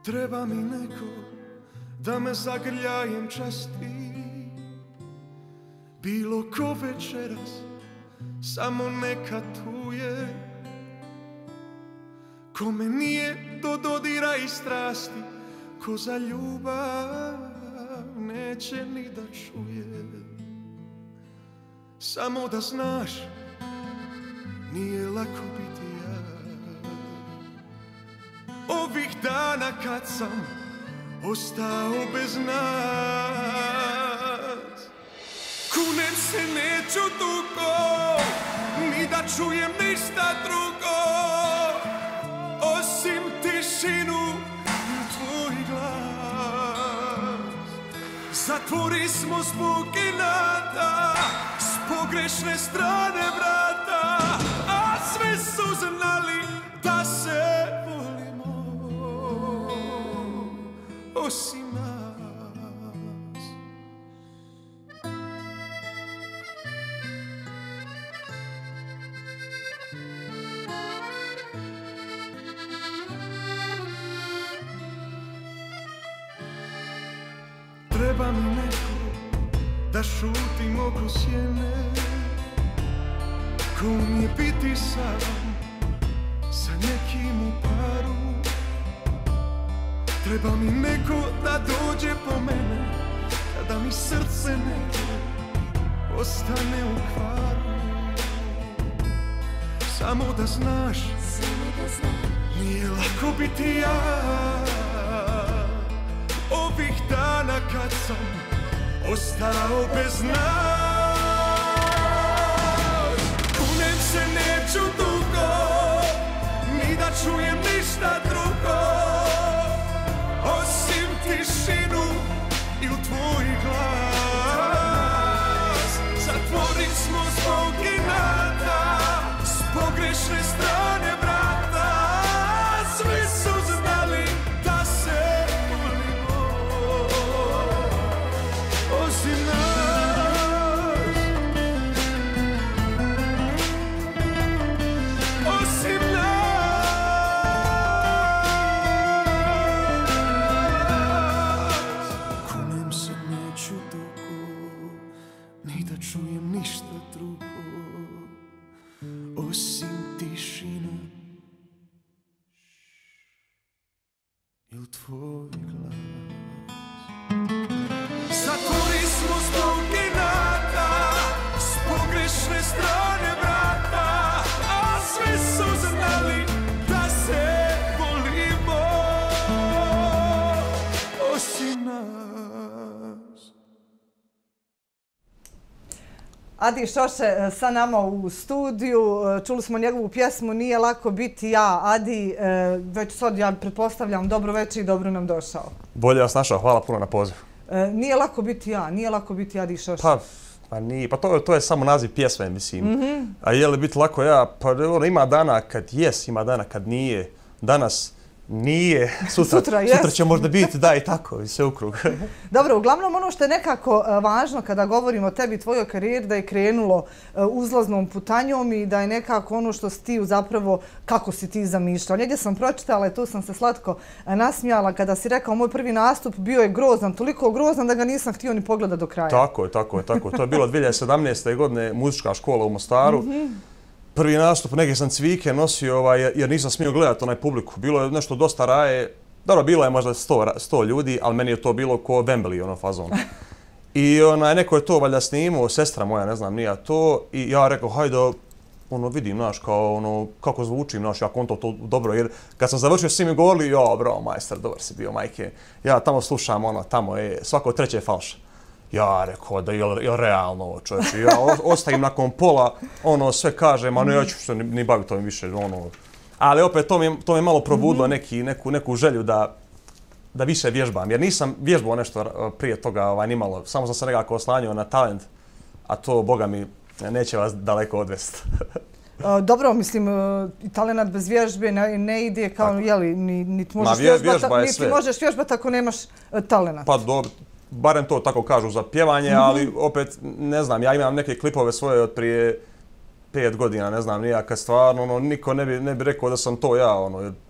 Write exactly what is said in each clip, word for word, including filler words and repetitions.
Treba mi neko da me zagrljajem časti, bilo ko večeras, samo neka tu je. Kome nije do dodira i strasti, ko za ljubav neće ni da čuje. Samo da znaš, nije lako biti ja. Ovih dana kad sam ostao bez nas, kunem se neću dugo, ni da čujem ništa drugo, osim tišinu i tvoj glas. Zatvori smo zbog inata s pogrešne strane vrata, a sve su znali da se volimo, osim nas. Treba mi neko da šutim oko sjene, ko umije biti sam sa nekim u paru. Treba mi neko da dođe po mene kada mi srce neko ostane u kvaru. Samo da znaš, nije lako biti ja. Ovih dana kad sam ostao bez nas, kunem se neću dugo, ni da čujem ništa drugo, osim tišinu i tvoj glas. Zatvori smo zbog inata s pogrešne strane vrata, svi su znali da se osim nas, osim nas. Kunem se neću dugo, ni da čujem ništa drugo, osim tišinu il tvoj glas. Zatvori smo zbog inata s pogrešne strane vrata, a svi su znali da se volimo, osim nas. Adi Šoše sa nama u studiju. Čuli smo njegovu pjesmu Nije lako biti ja. Adi, već sad ja pretpostavljam dobro večer i dobro nam došao. Bolje vas našao, hvala puno na pozivu. Nije lako biti ja, nije lako biti Adi Šoše. Pa, pa nije, pa to, to je samo naziv pjesme, mislim. Mm-hmm. A je li biti lako ja? Pa ono, ima dana kad jes, ima dana kad nije. Danas nije, sutra, sutra, sutra će možda biti, da i tako, i sve u krug. Dobro, uglavnom ono što je nekako važno kada govorimo o tebi i tvojoj karijeri, da je krenulo uzlaznom putanjom i da je nekako ono što si ti zapravo, kako si ti zamišljao. Negdje sam pročitala i tu sam se slatko nasmijala kada si rekao moj prvi nastup bio je grozan, toliko grozan da ga nisam htio ni pogledati do kraja. Tako je, tako je, tako je. To je bilo dvije hiljade sedamnaeste. godine, muzička škola u Mostaru. Mm-hmm. Prvi nastup, neke sam cvike nosio ovaj, jer nisam smio gledati onaj publiku. Bilo je nešto dosta raje. Dobro, bilo je možda sto ljudi, ali meni je to bilo ko Wembley, ono fazon. I onaj, neko je to valjda snimao, sestra moja, ne znam, nije to. I ja rekao, hajde, ono, vidim, znaš, kao, ono, kako zvučim, znaš, ja konto to dobro. Jer kad sam završio, svi mi govorili, jo, bro, majstor, dobar si bio, majke. Ja tamo slušam, ono, tamo je, svako treće je falš. Ja rekao da je li realno ovo čovječe. Ja ostavim nakon pola, ono sve kažem, a ne, ja ću se ni, ni baviti ovim više. Ono. Ali opet to mi, to mi je malo probudilo neki, neku, neku želju da, da više vježbam. Jer nisam vježbao nešto prije toga ovaj, nimalo. Samo sam se nekako oslanjao na talent, a to, boga mi, neće vas daleko odvesti. Dobro, mislim, talent bez vježbe ne, ne ide kao, jeli, niti možeš, možeš vježbati ako nemaš talent. Pa dobro. Barem to tako kažu za pjevanje, mm-hmm. ali opet, ne znam, ja imam neke klipove svoje od prije pet godina, ne znam, nijaka stvarno, ono, niko ne bi, ne bi rekao da sam to ja, ono,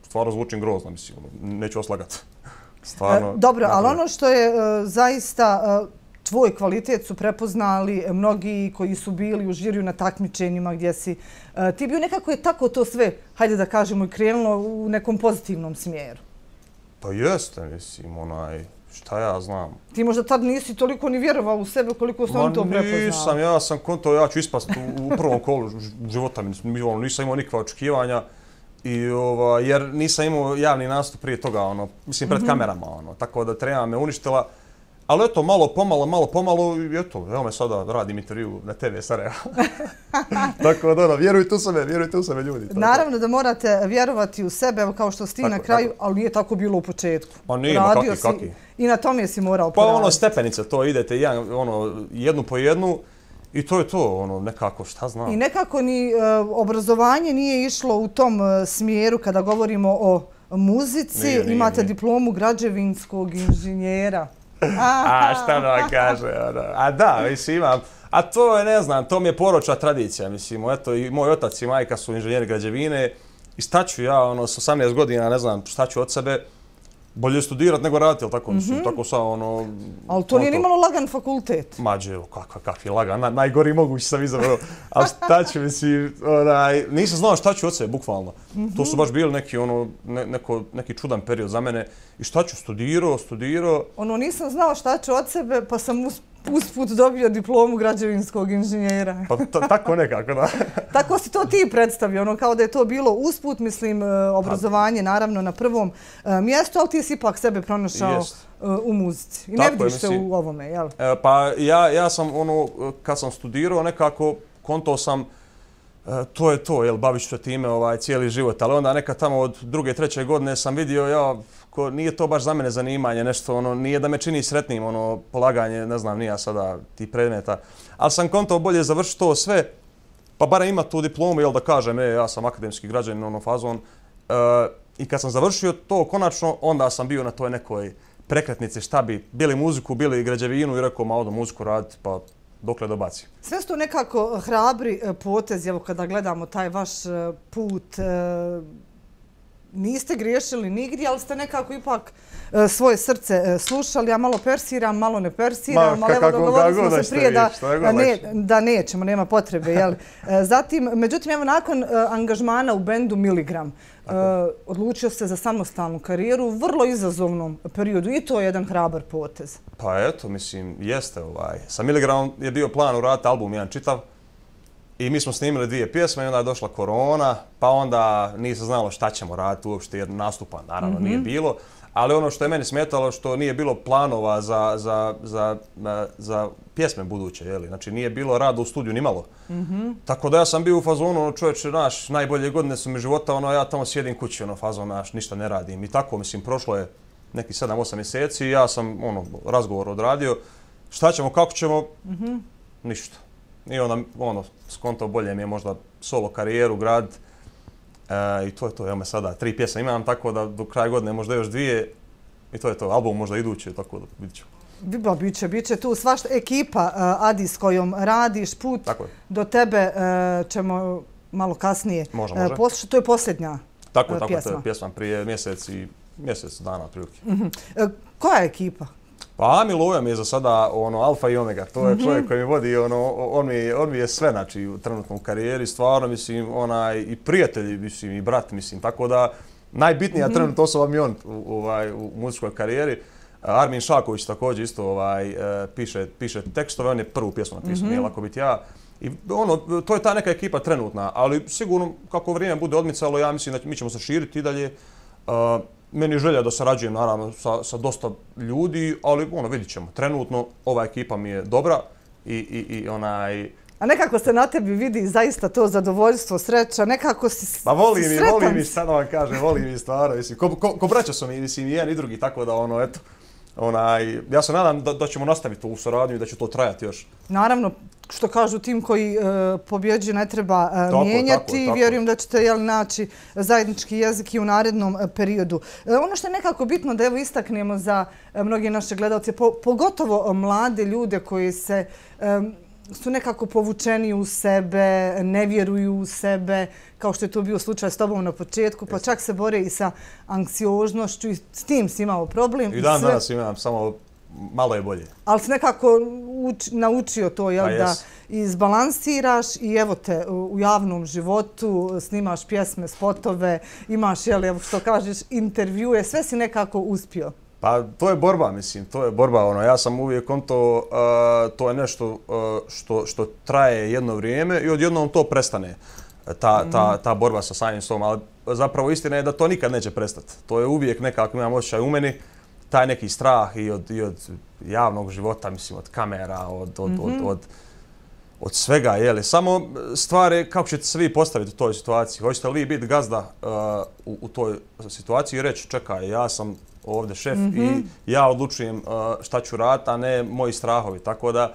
stvarno zvučim grozno, mislim, neću oslagati. Stvarno. Dobro, ali ono što je zaista tvoj kvalitet su prepoznali mnogi koji su bili u žiriju na takmičenjima gdje si ti bio, nekako je tako to sve, hajde da kažemo, i krenulo u nekom pozitivnom smjeru. Pa jeste, mislim, onaj, šta ja znam. Ti možda tad nisi toliko ni vjerovao u sebe koliko su oni to prepoznali. Nisam, ja sam konto, ja ću ispast u, u prvom kolu života, nisam imao nikakva očekivanja. I, ova, jer nisam imao javni nastup prije toga, ono, mislim, pred mm-hmm. kamerama, ono, tako da Trema me uništila. Ali eto, malo pomalo, malo pomalo, i eto, evo me sada radim intervju na te ve Sarajevo. Tako da, ono, vjerujte u sebe, vjerujte u sebe, ljudi. Tako. Naravno da morate vjerovati u sebe, evo kao što si ti na kraju, tako. Ali nije tako bilo u početku. Pa nije, ma kaki, kaki. I na tome si morao pa poraditi. Pa ono, stepenice, to idete jedan, ono, jednu po jednu. I to je to, ono, nekako, šta znam. I nekako ni uh, obrazovanje nije išlo u tom uh, smjeru kada govorimo o muzici. Nije, nije, Imate nije. diplomu građevinskog inženjera. A, šta da vam kaže, ono. A da, mislim, imam. A to je, ne znam, to mi je poročna tradicija, mislim. Eto, i moj otac i majka su inženjeri građevine. I šta ću ja, ono, s osamnaest godina, ne znam, šta ću od sebe. Bolje studirati nego raditi, ali tako, mislim, tako sam, ono... Ali to nije nimalo lagan fakultet. Mađe, evo, kakav, kakvi lagan, na, najgori mogući sam izabrao. Ali šta ću, mislim, onaj, nisam znao šta ću od sebe, bukvalno. Mm-hmm. To su baš bili neki, ono, ne, neko, neki čudan period za mene. I šta ću, studirao, studirao... Ono, nisam znao šta ću od sebe, pa sam us, usput dobio diplomu građevinskog inženjera. Pa t- tako nekako, da. Tako si to ti predstavio, ono, kao da je to bilo usput, mislim, obrazovanje, naravno, na prvom mjestu, ali ti si ipak sebe pronašao Jest. u muzici. I tako ne vidiš je, se u ovome, jel? E, pa ja, ja sam, ono, kad sam studirao, nekako kontao sam, e, to je to, jel, bavit ću se time ovaj, cijeli život, ali onda nekad tamo od druge, treće godine sam vidio, ja, ko, nije to baš za mene zanimanje, nešto, ono, nije da me čini sretnim, ono, polaganje, ne znam, nije sada ti predmeta, ali sam kontao bolje završiti to sve, pa barem ima tu diplomu, jel, da kažem, e, ja sam akademski građanin, ono, fazon, e, i kad sam završio to konačno, onda sam bio na toj nekoj prekretnici, šta bi, bili muziku, bili građevinu i rekao, ma odo muziku raditi, pa dokle dobaci. Sve su to nekako hrabri potezi, evo kada gledamo taj vaš put, niste griješili nigdje, ali ste nekako ipak svoje srce slušali, ja malo persiram, malo ne persiram, ali evo dogovorili smo se prije da, ne, da nećemo, nema potrebe. Jel? Zatim, međutim, evo nakon angažmana u bendu Miligram, Uh, odlučio se za samostalnu karijeru u vrlo izazovnom periodu i to je jedan hrabar potez. Pa eto, mislim, jeste ovaj. Sa Miligramom je bio plan uraditi album jedan čitav i mi smo snimili dvije pjesme i onda je došla korona, pa onda nije se znalo šta ćemo raditi uopšte jer nastupa naravno mm-hmm. nije bilo. Ali ono što je meni smetalo što nije bilo planova za, za, za, za pjesme buduće, jeli? Znači nije bilo rada u studiju ni malo. Mm-hmm. Tako da ja sam bio u fazonu, ono, čovječe, naš, najbolje godine su mi života, ono, ja tamo sjedim kući, ono, fazon, naš, ništa ne radim. I tako, mislim, prošlo je neki sedam osam mjeseci i ja sam, ono, razgovor odradio. Šta ćemo, kako ćemo? Mm-hmm. Ništa. I onda, ono, skonto bolje mi je možda solo karijeru grad. E, I to je to, evo me sada, tri pjesme imam, tako da do kraja godine možda još dvije i to je to, album možda idući, tako da vidit ću. Ba, biće, biće tu svašta ekipa uh, Adi s kojom radiš, put do tebe uh, ćemo malo kasnije može, može. Uh, poslušati, to je posljednja tako, uh, tako, pjesma. Tako, to je pjesma prije mjesec i mjesec dana otprilike. Uh-huh. Uh, koja je ekipa? Pa Ami Loja mi je za sada ono, alfa i omega, to je mm-hmm. čovjek koji mi vodi, ono, on, mi, on mi je sve, znači, u trenutnom karijeri, stvarno, mislim, onaj, i prijatelji, mislim, i brat, mislim, tako da najbitnija mm-hmm. trenutna osoba mi on u, ovaj, u muzičkoj karijeri. Armin Šaković također isto ovaj, piše, piše tekstove, on je prvu pjesmu napisao, mm-hmm. nije lako biti ja. I ono, to je ta neka ekipa trenutna, ali sigurno kako vrijeme bude odmicalo, ja mislim da mi ćemo se širiti i dalje. Uh, Meni je želja da sarađujem naravno sa, sa dosta ljudi, ali ono, vidit ćemo. Trenutno ova ekipa mi je dobra i, i, i onaj... A nekako se na tebi vidi zaista to zadovoljstvo, sreća, nekako si sretan. Pa voli mi, voli mi, sad vam kažem, voli mi stvarno, mislim, ko, ko, ko braća su mi, mislim, i jedan i drugi, tako da ono, eto, onaj, ja se nadam da, da ćemo nastaviti ovu saradnju i da će to trajati još. Naravno, što kažu, tim koji uh, pobjeđuje ne treba uh, tako, mijenjati. Tako, tako. Vjerujem da ćete jel, naći zajednički jezik i u narednom uh, periodu. Uh, ono što je nekako bitno da evo istaknemo za uh, mnogi naše gledalce, po, pogotovo uh, mlade ljude koji se um, su nekako povučeni u sebe, ne vjeruju u sebe, kao što je to bio slučaj s tobom na početku, pa čak se bore i sa anksiožnošću i s tim si imao problem. I dan danas imam, samo malo je bolje. Ali si nekako uč, naučio to, jel, da izbalansiraš i evo te u javnom životu, snimaš pjesme, spotove, imaš, jel, evo što kažeš, intervjue, sve si nekako uspio. Pa to je borba, mislim, to je borba. Ono, ja sam uvijek on to, uh, to je nešto uh, što, što traje jedno vrijeme i odjednom to prestane, ta, ta, ta borba sa samim sobom. Ali zapravo istina je da to nikad neće prestati. To je uvijek nekako, imam osjećaj u meni, taj neki strah i od, i od javnog života, mislim, od kamera, od, od, mm-hmm. od, od, od svega, jeli. Samo stvar je kako ćete se vi postaviti u toj situaciji. Hoćete li vi biti gazda uh, u, u toj situaciji i reći, čekaj, ja sam ovdje šef mm-hmm. i ja odlučujem uh, šta ću raditi, a ne moji strahovi. Tako da,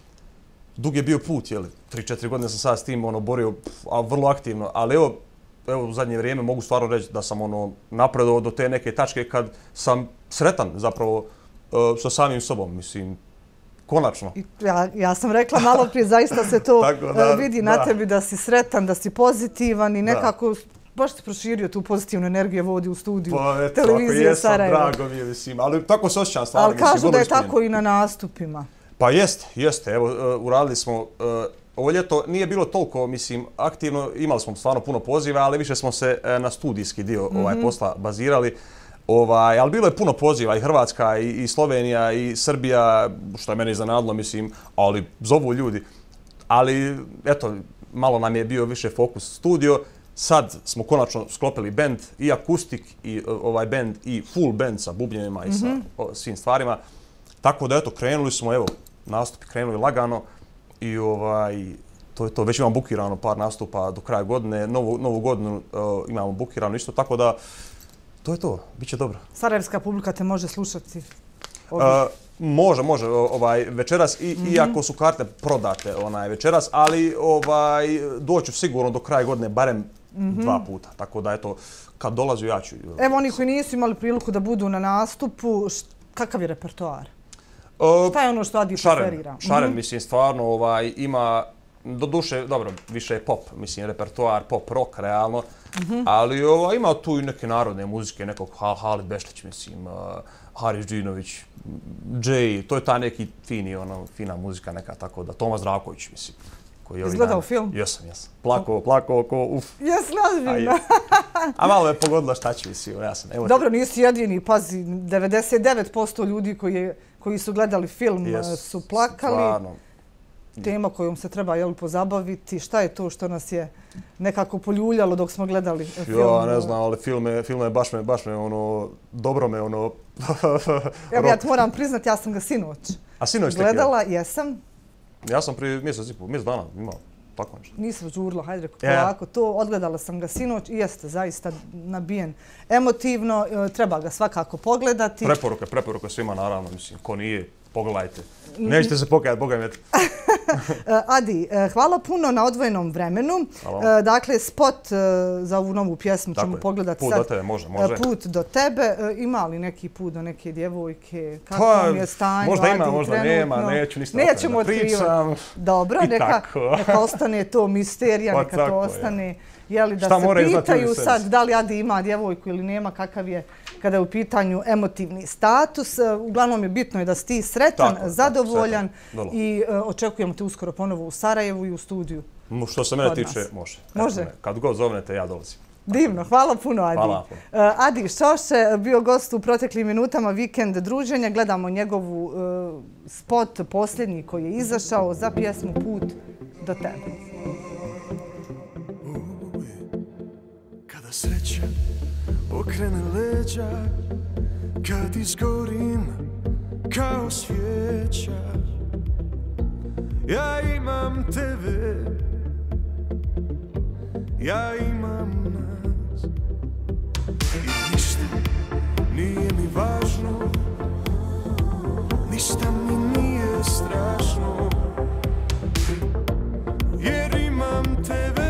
dug je bio put, jeli. Tri, četiri godine sam sad s tim ono, borio, a vrlo aktivno, ali evo, evo u zadnje vrijeme mogu stvarno reći da sam ono, napredovao do te neke tačke kad sam sretan zapravo uh, sa samim sobom, mislim, konačno. Ja, ja sam rekla malo prije, zaista se to da, vidi da. na tebi da si sretan, da si pozitivan i nekako... Da. Baš si proširio tu pozitivnu energiju vodi u studiju pa, eto, televizije jesam, Sarajevo. Drago mi je, mislim, ali tako se osjećam stvarno. Ali kažu da je tako i na nastupima. Pa jeste, jeste. Evo, uh, uradili smo, uh, ovo ljeto nije bilo toliko, mislim, aktivno, imali smo stvarno puno poziva, ali više smo se uh, na studijski dio mm-hmm. ovaj, posla bazirali. Ovaj, ali bilo je puno poziva, i Hrvatska, i, i Slovenija, i Srbija, što je mene iznenadilo, mislim, ali zovu ljudi. Ali, eto, malo nam je bio više fokus studio. Sad smo konačno sklopili band, i akustik, i ovaj band, i full band sa bubnjevima i sa mm-hmm. o, svim stvarima. Tako da, eto, krenuli smo, evo, nastupi krenuli lagano i ovaj, to je to. Već imamo bukirano par nastupa do kraja godine, novu, novu godinu uh, imamo bukirano isto, tako da, to je to, bit će dobro. Sarajevska publika te može slušati? Uh, može, može, ovaj, večeras, i, mm-hmm. iako su karte prodate onaj, večeras, ali ovaj, doću sigurno do kraja godine, barem mm-hmm. dva puta. Tako da, eto, kad dolazu ja ću... Evo, oni koji nisu imali priliku da budu na nastupu, št, kakav je repertoar? Uh, Šta je ono što Adi preferira? Šaren, mm-hmm. mislim, stvarno ovaj, ima, do duše, dobro, više je pop, mislim, repertoar, pop, rock, realno, mm-hmm. ali ovaj, ima tu i neke narodne muzike, nekog Halid Bešlić, mislim, uh, Haris Džinović, Jay, to je ta neki fini, ono, fina muzika neka, tako da, Tomas Zdravković, mislim. Izgledao film? Jesam, jesam. Plako, plako, ko, uf. Jes, nazivno. A malo me pogodilo šta će, mislim, ja sam emotiv. Dobro, nisi jedini, pazi, devedeset devet posto ljudi koji, je, koji su gledali film yes, su plakali. Stvarno. Tema kojom se treba, jel, pozabaviti. Šta je to što nas je nekako poljuljalo dok smo gledali film? Ja, ne znam, ali film je, film je baš me, baš me, ono, dobro me, ono... Evo, ja ti moram priznati, ja sam ga sinoć. A sinoć gledala, jesam. Ja sam prije mjesec i pol, mjesec dana imao tako nešto. Nisam žurila, hajde reko polako. To odgledala sam ga sinoć i jeste zaista nabijen emotivno. Treba ga svakako pogledati. Preporuke, preporuke svima naravno, mislim, ko nije, pogledajte. Nećete se pokajati, Boga mi. Adi, hvala puno na odvojenom vremenu. Hvala. Dakle, spot za ovu novu pjesmu ćemo pogledati sad. Put do tebe, može, može. Put do tebe. Ima li neki put do neke djevojke? Kako vam je stanje? Možda ima, možda nema, neću ništa da pričam. Dobro, neka, neka ostane to misterija, neka to ostane. Jeli, da se pitaju sad da li Adi ima djevojku ili nema, kakav je kada je u pitanju emotivni status. Uglavnom je bitno je da si ti sretan, tako, zadovoljan tako, i uh, očekujemo te uskoro ponovo u Sarajevu i u studiju. Što se mene tiče, može. Može? Eto, kad god zovnete, ja dolazim. Divno, hvala puno Adi. Hvala puno. Uh, Adi Šoše bio gost u proteklim minutama Vikend druženja. Gledamo njegovu uh, spot posljednji koji je izašao za pjesmu Put do tebe. Kada sreća okrene leđa, kad izgorim kao svijeća, ja imam tebe, ja imam nas. I ništa nije mi važno, ništa mi nije strašno, jer imam tebe,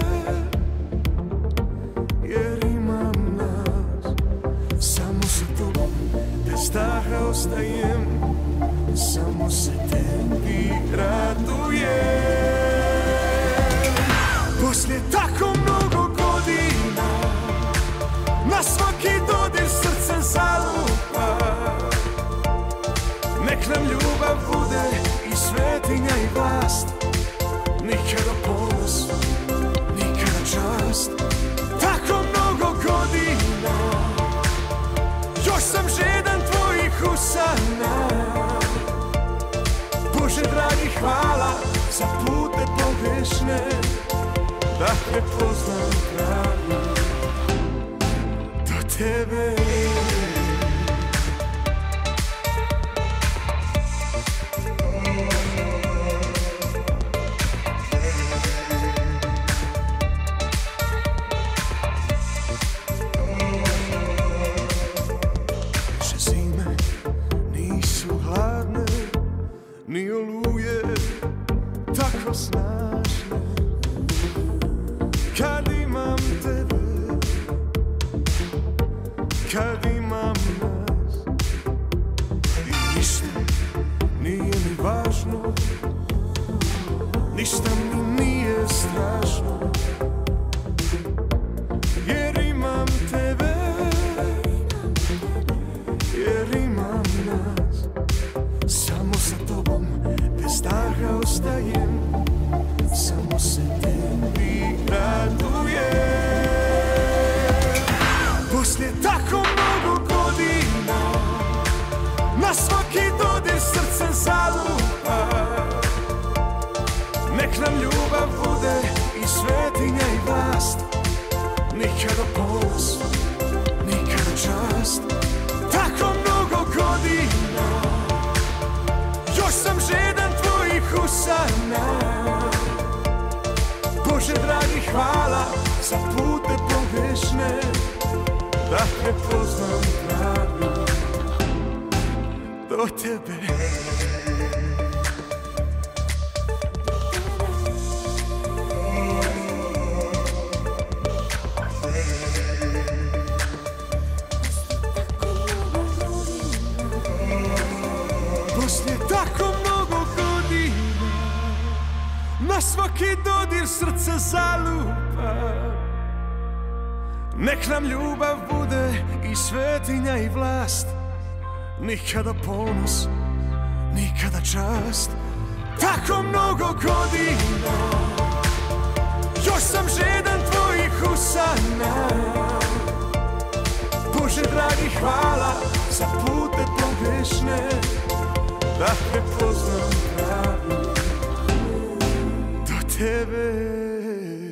jer imam nas. Samo sa tobom bez daha ostajem, samo se tebi radujem. Poslije tako mnogo usana. Bože dragi, hvala za pute pogrešne, da te poznam pravi do tebe. Ni oluje tako snažne, kad imam tebe, kad imam nas. I ništa nije mi važno, ništa mi nije strašno, jer imam tebe, jer imam nas. Samo sa tobom bez daha ostajem, samo se tebi radujem. Poslije tako mnogo godina, na svaki dodir srce zalupa. Nek nam ljubav bude i svetinja i vlast, nikada ponos, nikada čast. Tako mnogo godina, još sam žedan tvojih usana. Bože dragi, hvala za pute pogrešne, da te poznam pravi do tebe. Poslije tako mnogo godina, na svaki dodir srce zalupa. Nek nam ljubav bude i svetinja i vlast, nikada ponos, nikada čast. Tako mnogo godina, još sam žedan tvojih usana. Bože dragi, hvala za pute pogrešne, da te poznam pravi do tebe.